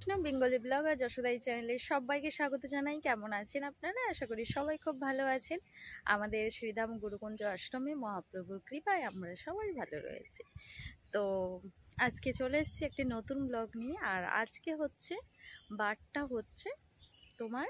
Afternoon Bengali blog और যশোদাই চ্যানেলে সবাইকে স্বাগত জানাই। কেমন আছেন আপনারা? আশা করি সবাই খুব ভালো আছেন। আমাদের শ্রীধাম গুরুকুঞ্জ আশ্রমে মহাপ্রভুর কৃপায় আমরা সবাই ভালো রয়েছি। তো আজকে চলে এসেছি একটি নতুন ব্লগ নিয়ে। আর আজকে হচ্ছে বারটা হচ্ছে তোমার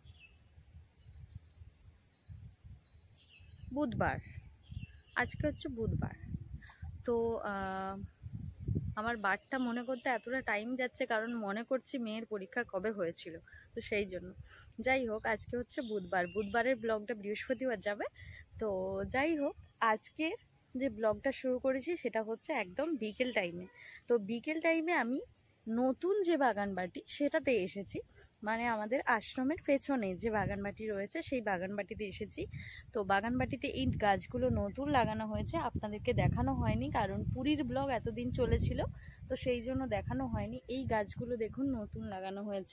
বুধবার। আজকে হচ্ছে বুধবার। তো আমার বারটা মনে করতে এতটা টাইম যাচ্ছে, কারণ মনে করছি মেয়ের পরীক্ষা কবে হয়েছিল, তো সেই জন্য। যাই হোক, আজকে হচ্ছে বুধবার, বুধবারের ব্লগটা বৃহস্পতিবার যাবে। তো যাই হোক, আজকে যে ব্লগটা শুরু করেছি সেটা হচ্ছে একদম বিকেল টাইমে। তো বিকেল টাইমে আমি নতুন যে বাগানবাটি সেটাতে এসেছি, মানে আমাদের আশ্রমের পেছনে যে বাগানবাটি রয়েছে সেই বাগানবাটিতে এসেছি। তো বাগানবাটিতে এই গাছগুলো নতুন লাগানো হয়েছে, আপনাদেরকে দেখানো হয়নি কারণ পুরীর ব্লগ এতদিন চলেছিল, তো সেই জন্য দেখানো হয়নি। এই গাছগুলো দেখুন নতুন লাগানো হয়েছে,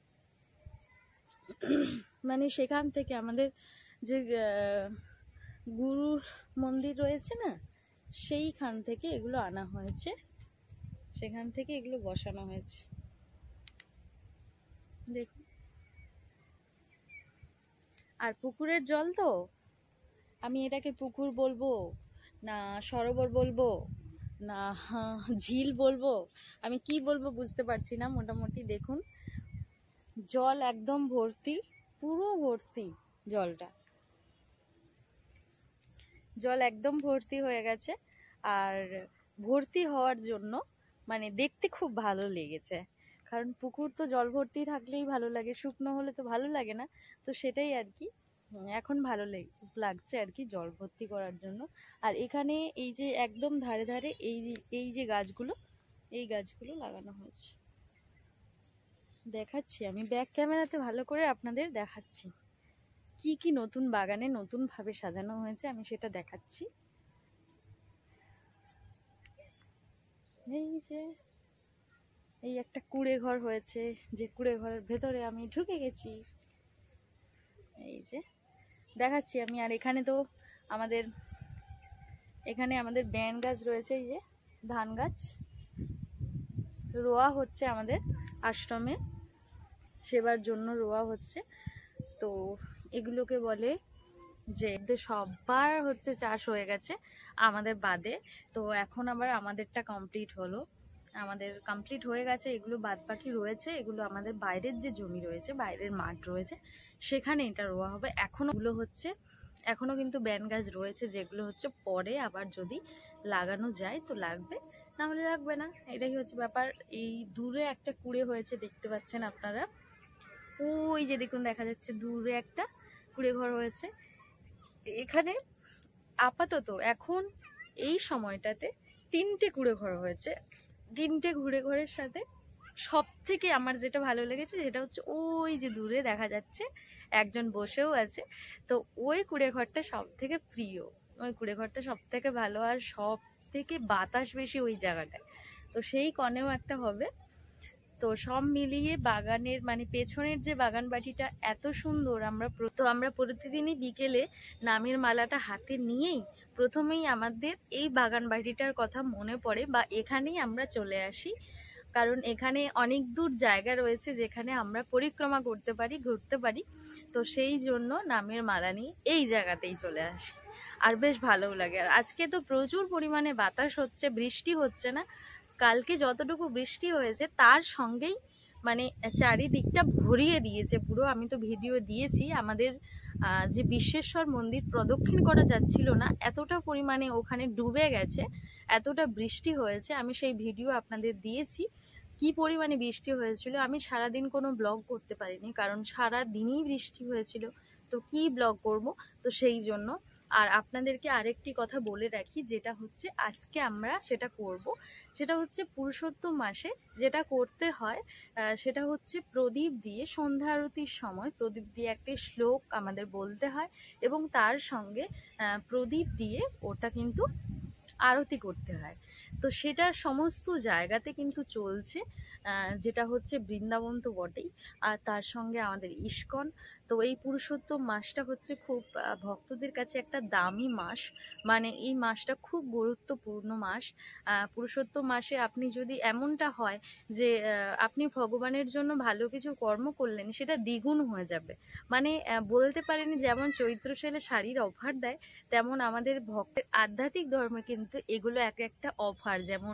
মানে সেখান থেকে আমাদের যে গুরুর মন্দির রয়েছে না, সেইখান থেকে এগুলো আনা হয়েছে, সেখান থেকে এগুলো বসানো হয়েছে। দেখুন, আর পুকুরের জল তো, আমি এটাকে পুকুর বলবো না সরোবর বলবো না ঝিল বলবো, আমি কি বলবো বুঝতে পারছি না। মোটামুটি দেখুন জল একদম ভর্তি, পুরো ভর্তি, জল একদম ভর্তি হয়ে গেছে। আর ভর্তি হওয়ার জন্য মানে দেখতে খুব ভালো লেগেছে, কারণ পুকুর তো জল ভর্তি থাকলেই ভালো লাগে, শুকনো হলে তো ভালো লাগে না। তো সেটাই আর কি, এখন ভালো লাগছে আর কি জল ভর্তি করার জন্য। আর এখানে এই যে একদম ধারে ধারে এই যে গাছগুলো, এই গাছগুলো লাগানো হয়েছে। দেখাচ্ছি আমি ব্যাক ক্যামেরাতে ভালো করে আপনাদের দেখাচ্ছি কি কি নতুন বাগানে নতুন ভাবে সাজানো হয়েছে, আমি সেটা দেখাচ্ছি। এই যে এই একটা কুঁড়ে ঘর হয়েছে, যে কুঁড়ে ঘরের ভেতরে আমি ঢুকে গেছি, এই যে দেখাচ্ছি আমি। আর এখানে তো আমাদের বেন গাছ রয়েছে, এই যে ধান গাছ রোয়া হচ্ছে আমাদের আশ্রমে সেবার জন্য রোয়া হচ্ছে। তো এগুলোকে বলে যে সবার হচ্ছে চাষ হয়ে গেছে আমাদের বাদে। তো এখন আবার আমাদেরটা কমপ্লিট হলো, আমাদের কমপ্লিট হয়ে গেছে, এগুলো বাদ বাকি রয়েছে। এগুলো আমাদের বাইরের যে জমি রয়েছে, বাইরের মাঠ রয়েছে, সেখানে এটা রোয়া হবে। এখনো হচ্ছে, এখনো কিন্তু ব্যান গাছ রয়েছে, যেগুলো হচ্ছে পরে আবার যদি লাগানো যায় তো লাগবে, না হলে লাগবে না, এটাই হচ্ছে ব্যাপার। এই দূরে একটা কুঁড়ে হয়েছে, দেখতে পাচ্ছেন আপনারা, ওই যে দেখুন দেখা যাচ্ছে দূরে একটা কুঁড়ে ঘর হয়েছে। এখানে আপাতত এখন এই সময়টাতে 3টে কুঁড়ে ঘর হয়েছে। 3টে কুঁড়ে ঘরের সাথে সব থেকে আমার যেটা ভালো লেগেছে সেটা হচ্ছে ওই যে দূরে দেখা যাচ্ছে একজন বসেও আছে। তো ওই কুঁড়ে ঘরটা সব থেকে প্রিয়, ওই কুঁড়ে ঘরটা সব থেকে ভালো, আর সব থেকে বাতাস বেশি ওই জায়গাটায়। তো সেই কনেও একটা হবে। তো সব মিলিয়ে বাগানের মানে পেছনের যে বাগান বাটিটা এত সুন্দর। আমরা প্রতিদিনই বিকেলে নামের মালাটা হাতে নিয়েই প্রথমেই আমাদের এই বাগান বাটিটার কথা মনে পড়ে, বা এখানেই আমরা চলে আসি, কারণ এখানে অনেক দূর জায়গা রয়েছে যেখানে আমরা পরিক্রমা করতে পারি, ঘুরতে পারি। তো সেই জন্য নামের মালা নিয়ে এই জায়গাতেই চলে আসি, আর বেশ ভালোও লাগে। আর আজকে তো প্রচুর পরিমাণে বাতাস হচ্ছে, বৃষ্টি হচ্ছে না। কালকে যতটুকু বৃষ্টি হয়েছে তার সঙ্গেই মানে চারিদিকটা ভরিয়ে দিয়েছে পুরো। আমি তো ভিডিও দিয়েছি, আমাদের যে বিশ্বেশ্বর মন্দির প্রদক্ষিণ করা যাচ্ছিল না, এতটা পরিমাণে ওখানে ডুবে গেছে, এতটা বৃষ্টি হয়েছে। আমি সেই ভিডিও আপনাদের দিয়েছি, কি পরিমাণে বৃষ্টি হয়েছিল। আমি সারাদিন কোনো ব্লগ করতে পারিনি, কারণ সারা দিনই বৃষ্টি হয়েছিল, তো কি ব্লগ করব, তো সেই জন্য। আর আপনাদেরকে আরেকটি কথা বলে রাখি, যেটা হচ্ছে আজকে আমরা সেটা করব, সেটা হচ্ছে পুরুষোত্তম মাসে যেটা করতে হয় সেটা হচ্ছে প্রদীপ দিয়ে সন্ধ্যা আরতির সময় প্রদীপ দিয়ে একটি শ্লোক আমাদের বলতে হয়, এবং তার সঙ্গে প্রদীপ দিয়ে ওটা কিন্তু আরতি করতে হয়। তো সেটা সমস্ত জায়গাতে কিন্তু চলছে, যেটা হচ্ছে বৃন্দাবন তো বটেই, আর তার সঙ্গে আমাদের ইস্কন। তো এই পুরুষোত্তম মাসটা হচ্ছে খুব ভক্তদের কাছে একটা দামি মাস, মানে এই মাসটা খুব গুরুত্বপূর্ণ মাস। পুরুষোত্তম মাসে আপনি যদি এমনটা হয় যে আপনি ভগবানের জন্য ভালো কিছু কর্ম করলেন, সেটা দ্বিগুণ হয়ে যাবে। মানে বলতে পারেন যেমন চৈত্র সেলে শাড়ির অফার দেয়, তেমন আমাদের ভক্তের আধ্যাত্মিক ধর্মে কিন্তু এগুলো এক একটা অফার। যেমন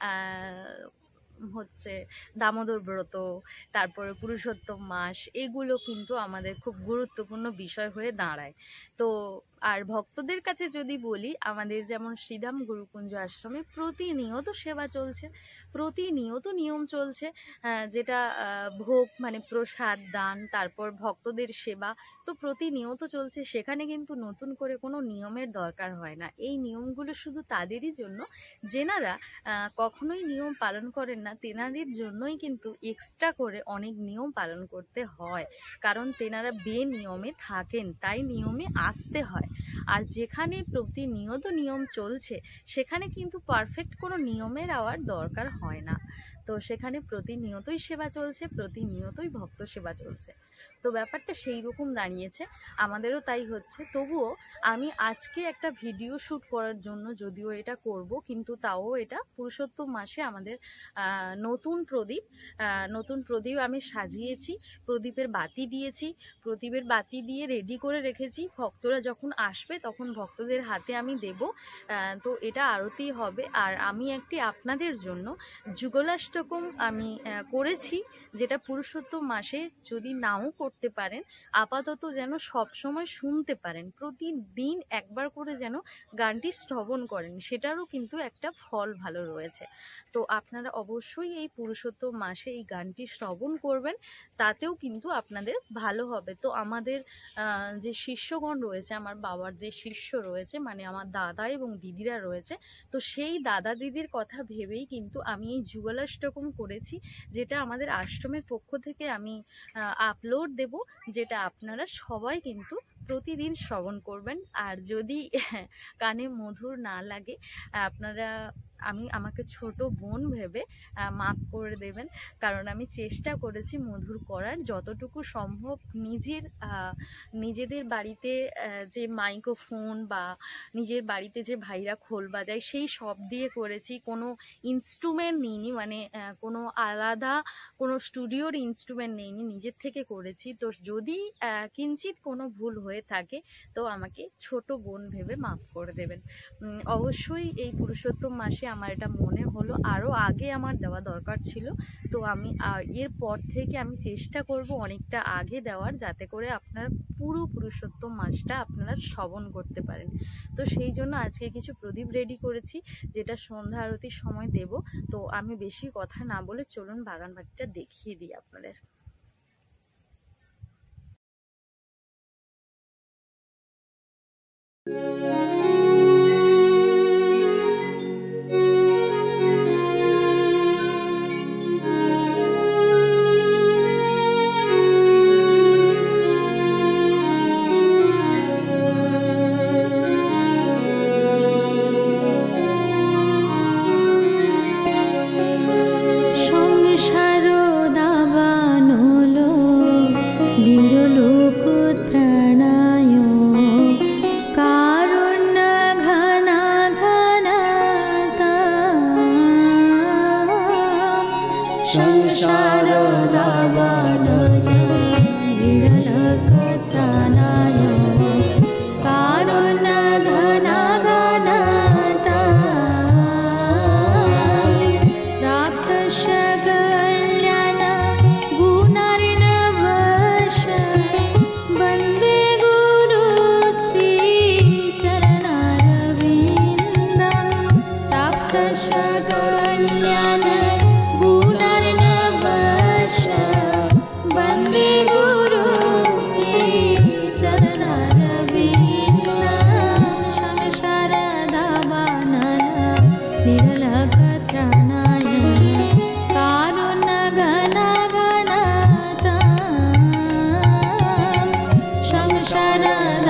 হচ্ছে দামোদর ব্রত, তারপরে পুরুষোত্তম মাস, এগুলো কিন্তু আমাদের খুব গুরুত্বপূর্ণ বিষয় হয়ে দাঁড়ায়। তো আর ভক্তদের কাছে যদি বলি, আমাদের যেমন শ্রীধাম গুরুকুঞ্জ আশ্রমে প্রতিনিয়ত সেবা চলছে, প্রতিনিয়ত নিয়ম চলছে, যেটা ভোগ মানে প্রসাদ দান, তারপর ভক্তদের সেবা, তো প্রতিনিয়ত চলছে। সেখানে কিন্তু নতুন করে কোনো নিয়মের দরকার হয় না। এই নিয়মগুলো শুধু তাদেরই জন্য যেনারা কখনোই নিয়ম পালন করেন না, তেনাদের জন্যই কিন্তু এক্সট্রা করে অনেক নিয়ম পালন করতে হয়, কারণ তেনারা বেনিয়মে থাকেন, তাই নিয়মে আসতে হয়। আর যেখানে প্রতিনিয়ত নিয়ম চলছে সেখানে কিন্তু পারফেক্ট কোনো নিয়মের আওয়ার দরকার হয় না। তো সেখানে প্রতিনিয়তই সেবা চলছে, প্রতিনিয়তই ভক্ত সেবা চলছে। তো ব্যাপারটা সেই রকম দাঁড়িয়েছে, আমাদেরও তাই হচ্ছে। তবুও আমি আজকে একটা ভিডিও শ্যুট করার জন্য, যদিও এটা করব, কিন্তু তাও এটা পুরুষোত্তম মাসে আমাদের নতুন প্রদীপ আমি সাজিয়েছি, প্রদীপের বাতি দিয়েছি, প্রদীপের বাতি দিয়ে রেডি করে রেখেছি। ভক্তরা যখন আসবে তখন ভক্তদের হাতে আমি দেব। তো এটা আরতি হবে। আর আমি একটি আপনাদের জন্য যুগলাষ্টকম আমি করেছি, যেটা পুরুষোত্তম মাসে যদি নাও করতে পারেন, আপাতত যেন সব সময় শুনতে পারেন, প্রতিদিন একবার করে যেন গানটি শ্রবণ করেন, সেটারও কিন্তু একটা ফল ভালো রয়েছে। তো আপনারা অবশ্যই এই পুরুষোত্তম মাসে এই গানটি শ্রবণ করবেন, তাতেও কিন্তু আপনাদের ভালো হবে। তো আমাদের যে শিষ্যগণ রয়েছে, আমার বাবার যে শিষ্য রয়েছে, মানে আমার দাদা এবং দিদিরা রয়েছে, তো সেই দাদা দিদির কথা ভেবেই কিন্তু আমি এই যুগলাষ্টকম করেছি, যেটা আমাদের আশ্রমের পক্ষ থেকে আমি আপলোড দেব, যেটা আপনারা সবাই কিন্তু প্রতিদিন শ্রবণ করবেন। আর যদি কানে মধুর না লাগে, আপনারা আমাকে ছোট বোন ভেবে মাফ করে দেবেন, কারণ আমি চেষ্টা করেছি মধুর করার, যতটুকু সম্ভব নিজেদের বাড়িতে যে মাইক্রোফোন বা নিজের বাড়িতে যে ভাইরা খোল বাজায় সেই সব দিয়ে করেছি, কোনো ইনস্ট্রুমেন্ট নিইনি, মানে কোনো আলাদা কোনো স্টুডিওর ইনস্ট্রুমেন্ট নেইনি, নিজের থেকে করেছি। তো যদি কিঞ্চিত কোনো ভুল হয়ে থাকে তো আমাকে ছোট বোন ভেবে মাফ করে দেবেন। অবশ্যই এই পুরুষোত্তম মাসে আমার এটা মনে হলো, আরও আগে আমার দেওয়া দরকার ছিল। তো আমি এরপর থেকে আমি চেষ্টা করব অনেকটা আগে দেওয়ার, যাতে করে আপনার পুরো পুরুষোত্তম মাসটা আপনারা শ্রবণ করতে পারেন। তো সেই জন্য আজকে কিছু প্রদীপ রেডি করেছি, যেটা সন্ধ্যা আরতির সময় দেব। তো আমি বেশি কথা না বলে চলুন বাগান বাড়িটা দেখিয়ে দিই আপনাদের।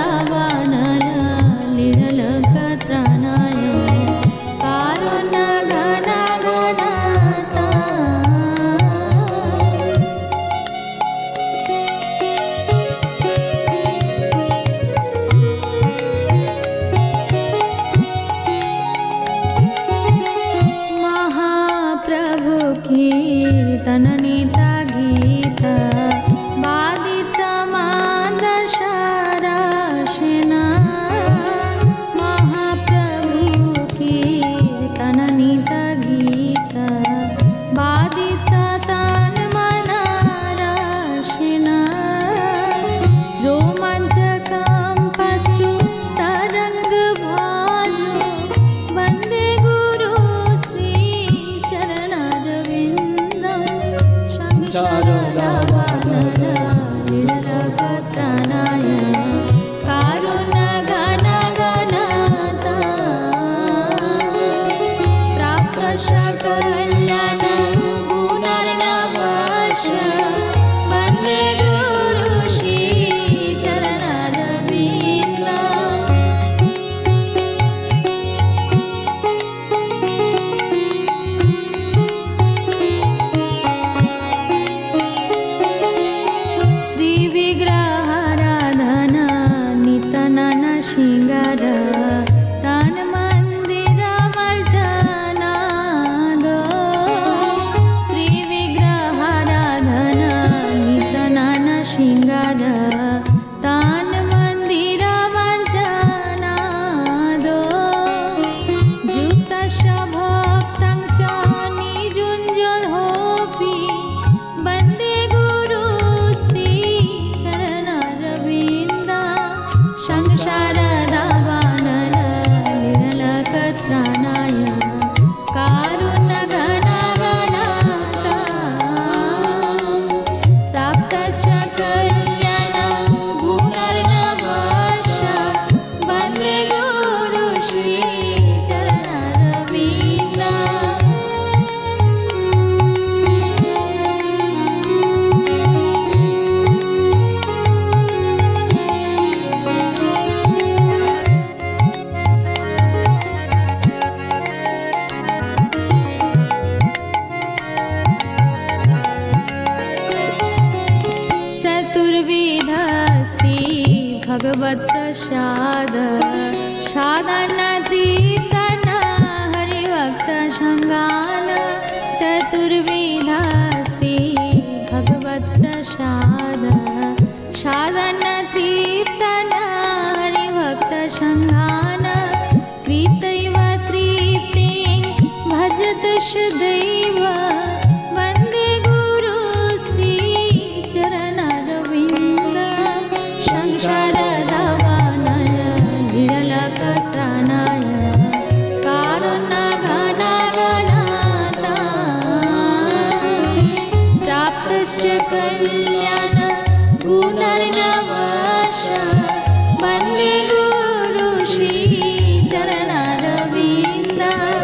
शारदावानल लीढलकत्राणाय कारुण्यग कीर्तननीता गीता बादिता मादशराशिना महाप्रभु कीर्तननीता गीता बादिता तान मनाराशिना रोमांचकं पशु तरंग भाजो वंदे गुरु श्री चरणारविंदं शंकरदावानर लीलापत्राणाय कारुण्यघनघनता प्राप्तशकल्याण पुनर्नवश वंदे गुरु श्री चरणारविंदं श्री विग्रहाराधना नितनन श्रृंगार तान मंदिर वर्जनाद श्री विग्रहाराधना नितनन श्रृंगार तान मंदिर वर्जनाद जुतश भक्तं च निजुञ्जहोऽपि वन्दे गुरु श्री चरणारविंदं संसारदावानर लीलाकत्राणाय कारुण्यघनघनता प्राप्तश्च कल्याणं पुनर्नवश वन्दे गुरु श्री चरणारविंदं चतुर्विध श्री भगवत प्रसाद साधनातीतन हरिभक्त संगान चतुर्विध श्री भगवत प्रसाद साधनातीतन हरिभक्त संगान प्रीतैव तृप्तिं भजत सदैव वन्दे गुरु श्री चरणारविंदं संसारदावानर लीलाकत्राणाय कारुण्यघनघनता प्राप्तश्च कल्याण पुनर्नवश वन्दे गुरु श्री चरणारविंदं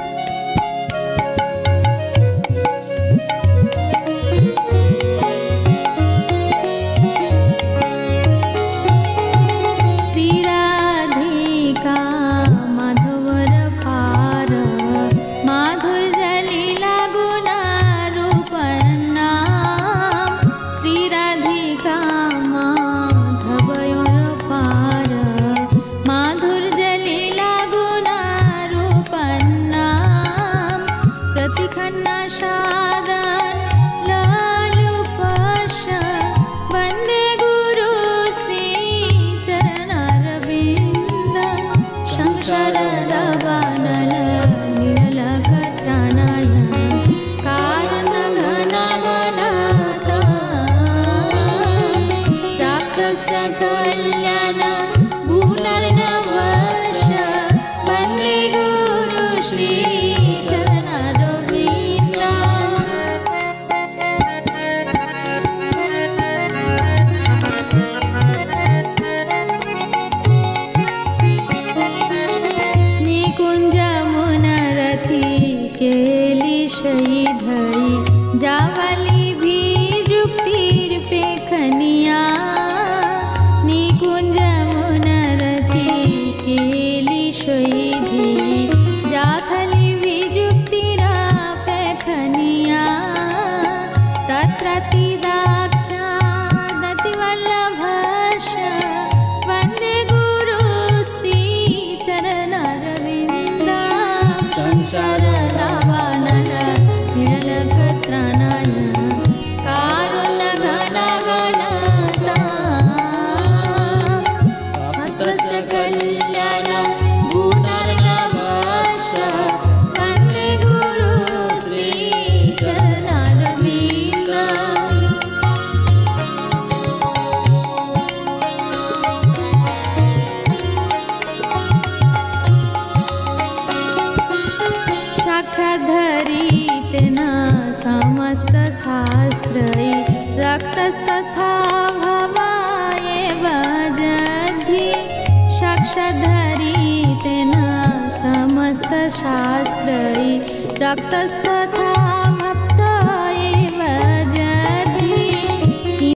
श्री राधिका माधवर पार माधुर्य लीला गुणारूपन्नाम श्री राधिका माधवर पार माधुर्य लीला गुणारूपन्नाम प्रतिखन्ना साधन लालुपश वन्दे गुरु श्री चरणारविंदं संसारदावानर लीलाकत्राणाय कारुण्यघनघनता प्राप्तश्च कल्याण पुनर्नवश वन्दे गुरु श्री चरणारविंदं निकुंज मुनरति केली शयी धरी जावली भी जुक्तिर पेखनिया निकुंज मुनरति केली शयी धरी जाखली भी जुक्तिरा पेखनिया तत्रतिदाख्या दतिवल्लभश वन्दे गुरु श्री चरणारविंदं संसारदावानर लीलाकत्राणाय तेना समस्तशास्त्रै रक्तस्तथा भवायेव जद्धि साक्षाद्धरि तेना समस्तशास्त्रै रक्तस्थ